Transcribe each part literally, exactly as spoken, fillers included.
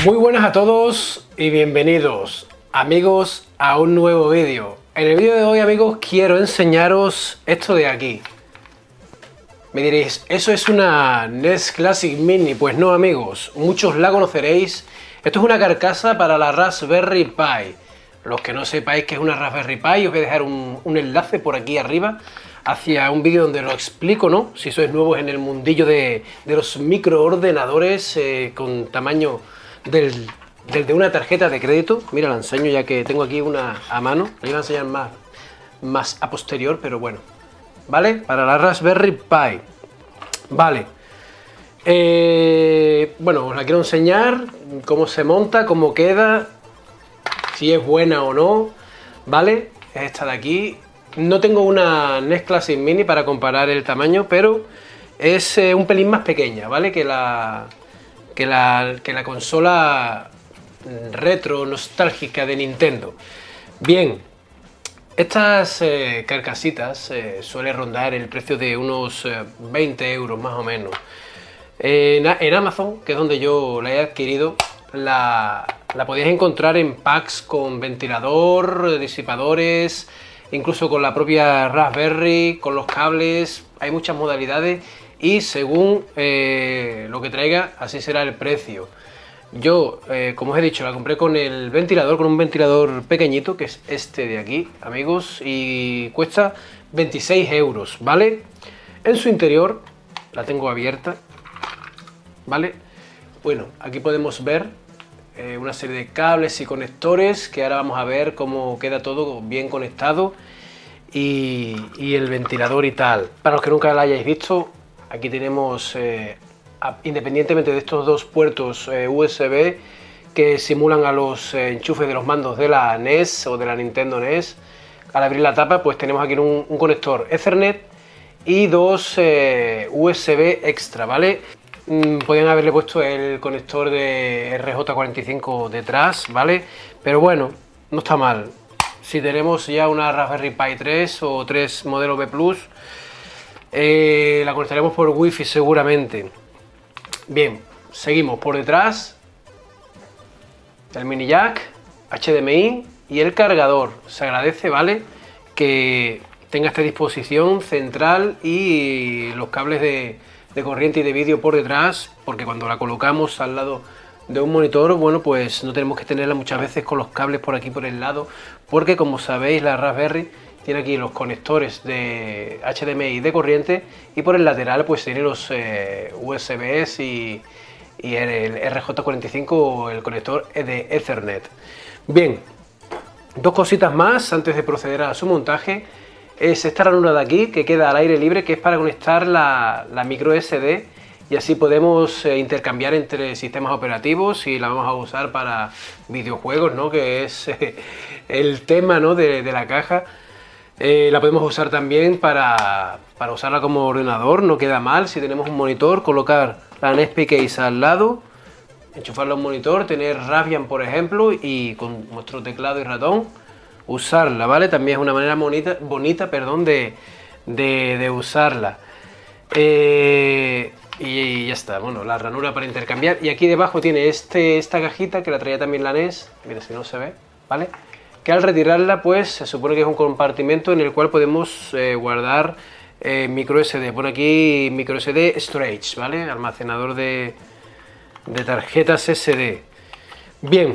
Muy buenas a todos y bienvenidos, amigos, a un nuevo vídeo. En el vídeo de hoy, amigos, quiero enseñaros esto de aquí. Me diréis, ¿eso es una N E S Classic Mini? Pues no, amigos, muchos la conoceréis. Esto es una carcasa para la Raspberry Pi. Los que no sepáis qué es una Raspberry Pi, os voy a dejar un, un enlace por aquí arriba hacia un vídeo donde lo explico, ¿no? Si sois nuevos en el mundillo de, de los microordenadores eh, con tamaño del, del de una tarjeta de crédito. Mira, la enseño ya que tengo aquí una a mano. La iba a enseñar más, más a posterior, pero bueno. ¿Vale? Para la Raspberry Pi. Vale. Eh, bueno, os la quiero enseñar, cómo se monta, cómo queda, si es buena o no. ¿Vale? Es esta de aquí. No tengo una N E S Classic Mini para comparar el tamaño, pero es eh, un pelín más pequeña, ¿vale? Que la, que la, que la consola retro nostálgica de Nintendo. Bien, estas eh, carcasitas eh, suelen rondar el precio de unos eh, veinte euros más o menos. En, en Amazon, que es donde yo la he adquirido, la, la podéis encontrar en packs con ventilador, disipadores, incluso con la propia Raspberry, con los cables. Hay muchas modalidades y según eh, lo que traiga, así será el precio. Yo, eh, como os he dicho, la compré con el ventilador, con un ventilador pequeñito, que es este de aquí, amigos, y cuesta veintiséis euros, ¿vale? En su interior, la tengo abierta, ¿vale? Bueno, aquí podemos ver eh, una serie de cables y conectores, que ahora vamos a ver cómo queda todo bien conectado, y, y el ventilador y tal. Para los que nunca la hayáis visto, aquí tenemos... Eh, independientemente de estos dos puertos eh, U S B que simulan a los eh, enchufes de los mandos de la N E S o de la Nintendo N E S, al abrir la tapa pues tenemos aquí un, un conector Ethernet y dos eh, U S B extra, ¿vale? Mm, podrían haberle puesto el conector de R J cuarenta y cinco detrás, ¿vale? Pero bueno, no está mal. Si tenemos ya una Raspberry Pi tres o tres modelo B plus, eh, la conectaremos por Wi-Fi seguramente. Bien, seguimos por detrás, el mini jack, H D M I y el cargador. Se agradece, ¿vale?, que tenga esta disposición central y los cables de, de corriente y de vídeo por detrás, porque cuando la colocamos al lado de un monitor, bueno, pues no tenemos que tenerla muchas veces con los cables por aquí por el lado, porque como sabéis la Raspberry tiene aquí los conectores de H D M I de corriente y por el lateral pues tiene los eh, U S Bs y, y el, el R J cuarenta y cinco o el conector de Ethernet. Bien, dos cositas más antes de proceder a su montaje. Es esta ranura de aquí que queda al aire libre, que es para conectar la, la micro S D, y así podemos eh, intercambiar entre sistemas operativos y la vamos a usar para videojuegos, ¿no?, que es eh, el tema, ¿no?, de, de la caja. Eh, la podemos usar también para, para usarla como ordenador, no queda mal. Si tenemos un monitor, colocar la N E S P Case al lado, enchufarla a un monitor, tener Raspbian, por ejemplo, y con nuestro teclado y ratón usarla, ¿vale? También es una manera bonita, bonita perdón, de, de, de usarla. Eh, y ya está, bueno, la ranura para intercambiar. Y aquí debajo tiene este, esta cajita que la traía también la N E S, mira si no se ve, ¿vale?, que al retirarla pues se supone que es un compartimento en el cual podemos eh, guardar eh, micro S D. Pone aquí micro S D storage, ¿vale? Almacenador de, de tarjetas S D. Bien,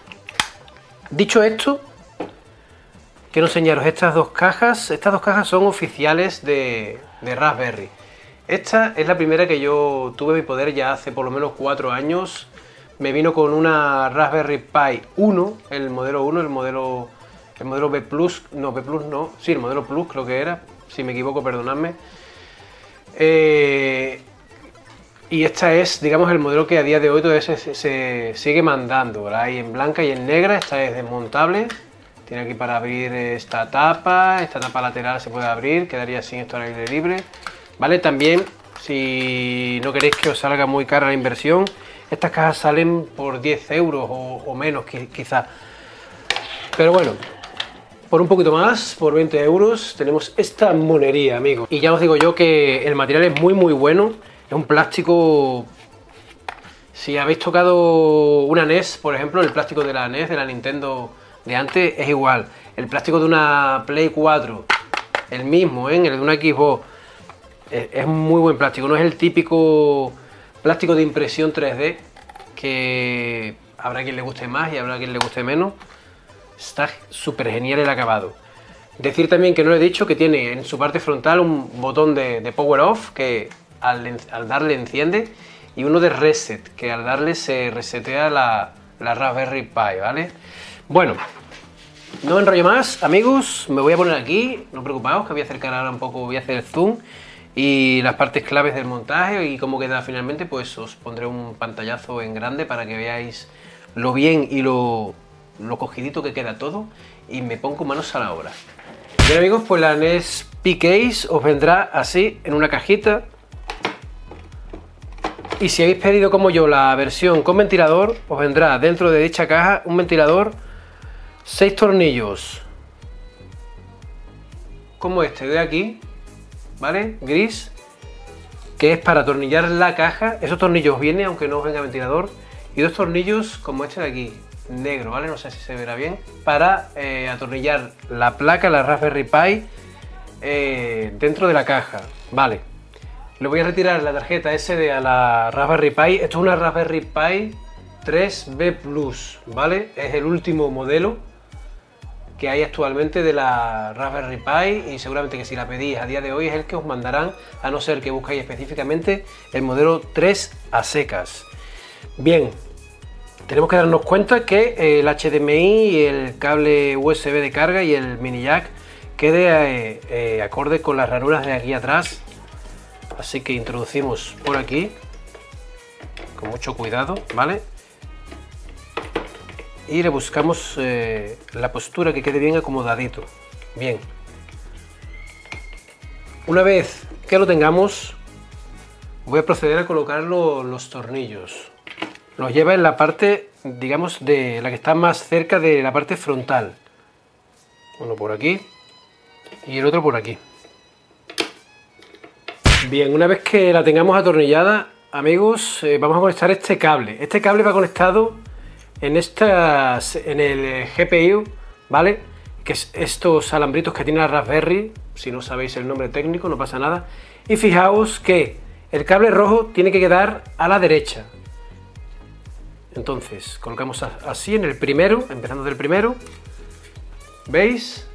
dicho esto, quiero enseñaros estas dos cajas. Estas dos cajas son oficiales de, de Raspberry. Esta es la primera que yo tuve en mi poder ya hace por lo menos cuatro años. Me vino con una Raspberry Pi uno, el modelo uno, el modelo, el modelo B plus, no, B plus no, sí, el modelo Plus creo que era, si me equivoco, perdonadme. Eh, y esta es, digamos, el modelo que a día de hoy todavía se, se sigue mandando. La hay en blanca y en negra, esta es desmontable. Tiene aquí para abrir esta tapa, esta tapa lateral se puede abrir, quedaría sin esto al aire libre. Vale, también, si no queréis que os salga muy cara la inversión, estas cajas salen por diez euros o, o menos quizás. Pero bueno, por un poquito más, por veinte euros, tenemos esta monería, amigos. Y ya os digo yo que el material es muy muy bueno. Es un plástico Si habéis tocado una N E S, por ejemplo, el plástico de la N E S, de la Nintendo de antes, es igual. El plástico de una Play cuatro, el mismo, ¿eh? El de una Xbox, es, es muy buen plástico. No es el típico plástico de impresión tres D, que habrá quien le guste más y habrá quien le guste menos. Está súper genial el acabado. Decir también que no lo he dicho, que tiene en su parte frontal un botón de, de power off, que al, al darle enciende, y uno de reset, que al darle se resetea la, la Raspberry Pi, ¿vale? Bueno, no me enrollo más, amigos, me voy a poner aquí, no preocupaos, que voy a acercar ahora un poco, voy a hacer el zoom y las partes claves del montaje y cómo queda finalmente, pues os pondré un pantallazo en grande para que veáis lo bien y lo, lo cogidito que queda todo, y me pongo manos a la obra. Bien, amigos, pues la N E S P-Case os vendrá así en una cajita. Y si habéis pedido como yo la versión con ventilador, os vendrá dentro de dicha caja un ventilador, seis tornillos, como este de aquí, ¿vale? Gris, que es para atornillar la caja. Esos tornillos vienen aunque no os venga ventilador. Y dos tornillos como este de aquí, negro, ¿vale? No sé si se verá bien. Para eh, atornillar la placa, la Raspberry Pi, eh, dentro de la caja, ¿vale? Le voy a retirar la tarjeta ese de a la Raspberry Pi. Esto es una Raspberry Pi tres B Plus, ¿vale? Es el último modelo que hay actualmente de la Raspberry Pi, y seguramente que si la pedís a día de hoy es el que os mandarán, a no ser que busquéis específicamente el modelo tres a secas. Bien, tenemos que darnos cuenta que el H D M I y el cable U S B de carga y el mini jack quede eh, eh, acorde con las ranuras de aquí atrás. Así que introducimos por aquí con mucho cuidado, ¿vale? Y le buscamos eh, la postura que quede bien acomodadito. Bien. Una vez que lo tengamos, voy a proceder a colocar lo, los tornillos. Los lleva en la parte, digamos, de la que está más cerca de la parte frontal. Uno por aquí y el otro por aquí. Bien, una vez que la tengamos atornillada, amigos, eh, vamos a conectar este cable. Este cable va conectado en, estas, en el G P U, ¿vale? Que es estos alambritos que tiene la Raspberry. Si no sabéis el nombre técnico, no pasa nada. Y fijaos que el cable rojo tiene que quedar a la derecha. Entonces, colocamos así en el primero, empezando del primero. ¿Veis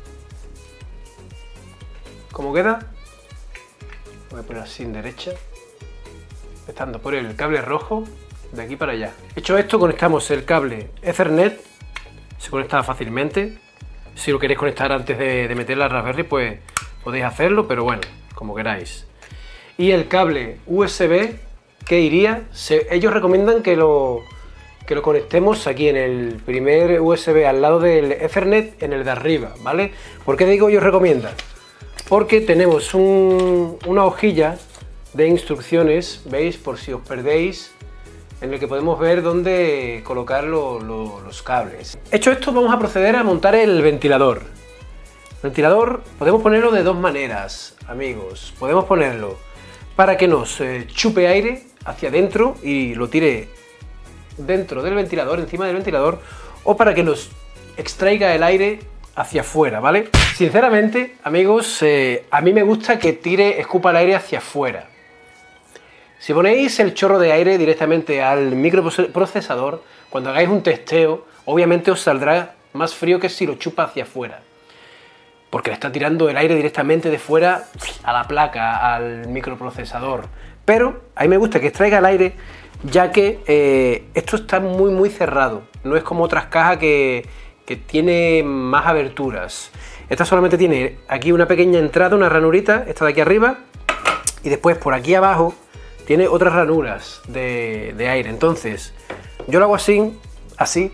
cómo queda? Voy a poner así en derecha, empezando por el cable rojo, de aquí para allá. Hecho esto, conectamos el cable Ethernet, se conecta fácilmente. Si lo queréis conectar antes de, de meter la Raspberry, pues podéis hacerlo, pero bueno, como queráis. Y el cable U S B, que iría, se, ellos recomiendan que lo, que lo conectemos aquí en el primer U S B al lado del Ethernet, en el de arriba, ¿vale? ¿Por qué digo ellos recomiendan? Porque tenemos un, una hojilla de instrucciones, veis, por si os perdéis, en el que podemos ver dónde colocar lo, lo, los cables. Hecho esto, vamos a proceder a montar el ventilador. El ventilador podemos ponerlo de dos maneras, amigos. Podemos ponerlo para que nos eh, chupe aire hacia adentro y lo tire dentro del ventilador, encima del ventilador, o para que nos extraiga el aire hacia afuera, ¿vale? Sinceramente, amigos, eh, a mí me gusta que tire, escupa el aire hacia afuera. Si ponéis el chorro de aire directamente al microprocesador, cuando hagáis un testeo, obviamente os saldrá más frío que si lo chupa hacia afuera, porque le está tirando el aire directamente de fuera a la placa, al microprocesador. Pero a mí me gusta que extraiga el aire, ya que eh, esto está muy muy cerrado, no es como otras cajas que que tiene más aberturas. Esta solamente tiene aquí una pequeña entrada, una ranurita, esta de aquí arriba, y después por aquí abajo tiene otras ranuras de, de aire. Entonces yo lo hago así, así,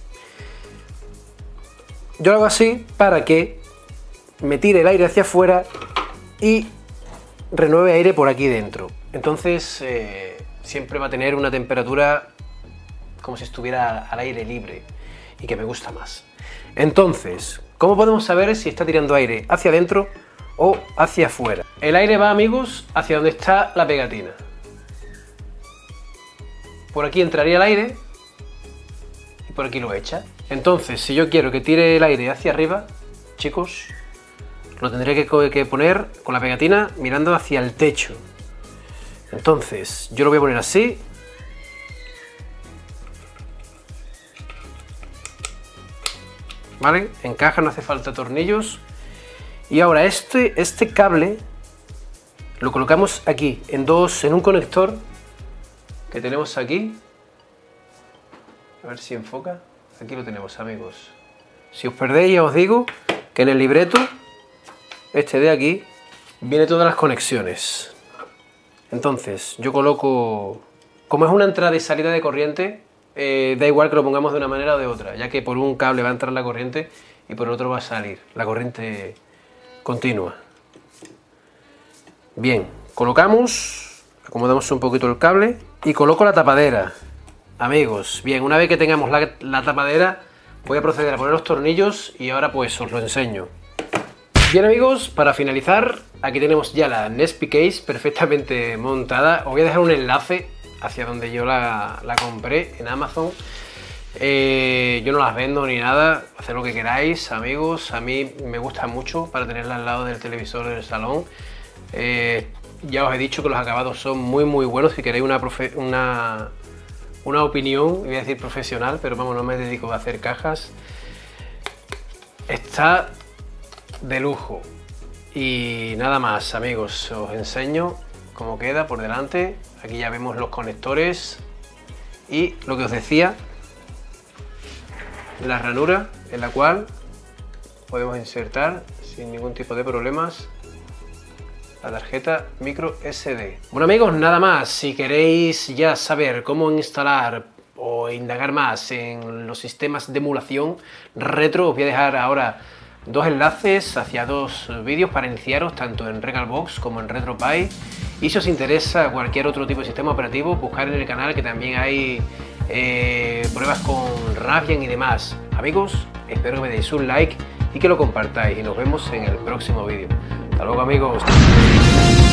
yo lo hago así para que me tire el aire hacia afuera y renueve aire por aquí dentro. Entonces eh, siempre va a tener una temperatura como si estuviera al aire libre, y que me gusta más. Entonces, ¿cómo podemos saber si está tirando aire hacia adentro o hacia afuera? El aire va, amigos, hacia donde está la pegatina. por aquí entraría el aire y por aquí lo echa. Entonces, si yo quiero que tire el aire hacia arriba, chicos, lo tendré que, que poner con la pegatina mirando hacia el techo. Entonces, yo lo voy a poner así. ¿Vale? Encaja, no hace falta tornillos. Y ahora este, este cable lo colocamos aquí, en dos, en un conector que tenemos aquí. A ver si enfoca. Aquí lo tenemos, amigos. Si os perdéis, ya os digo que en el libreto, este de aquí, viene todas las conexiones. Entonces, yo coloco... Como es una entrada y salida de corriente, eh, da igual que lo pongamos de una manera o de otra, ya que por un cable va a entrar la corriente y por el otro va a salir la corriente continua. Bien, colocamos, acomodamos un poquito el cable y coloco la tapadera. Amigos, bien, una vez que tengamos la, la tapadera, voy a proceder a poner los tornillos y ahora pues os lo enseño. Bien, amigos, para finalizar, aquí tenemos ya la Nespi Case perfectamente montada. Os voy a dejar un enlace hacia donde yo la, la compré en Amazon. Eh, yo no las vendo ni nada, haced lo que queráis, amigos. A mí me gusta mucho para tenerla al lado del televisor del salón. Eh, ya os he dicho que los acabados son muy muy buenos. Si queréis una, profe una, una opinión, voy a decir profesional, pero vamos, no me dedico a hacer cajas. Está de lujo. Y nada más, amigos, os enseño cómo queda por delante. Aquí ya vemos los conectores y lo que os decía, la ranura en la cual podemos insertar sin ningún tipo de problemas la tarjeta micro ese de. Bueno, amigos, nada más. Si queréis ya saber cómo instalar o indagar más en los sistemas de emulación retro, os voy a dejar ahora dos enlaces hacia dos vídeos para iniciaros tanto en Regalbox como en RetroPie. Y si os interesa cualquier otro tipo de sistema operativo, buscar en el canal que también hay eh, pruebas con Radeon y demás. Amigos, espero que me deis un like y que lo compartáis y nos vemos en el próximo vídeo. Hasta luego, amigos.